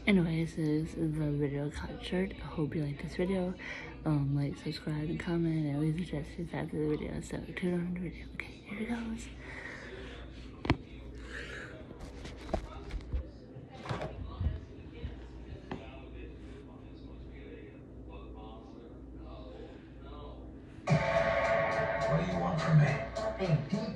Anyways, this is the video cut short. I hope you like this video. Like, subscribe, and comment, and leave suggestions after the video. So, tune on the video. Okay, here it goes. What do you want from me?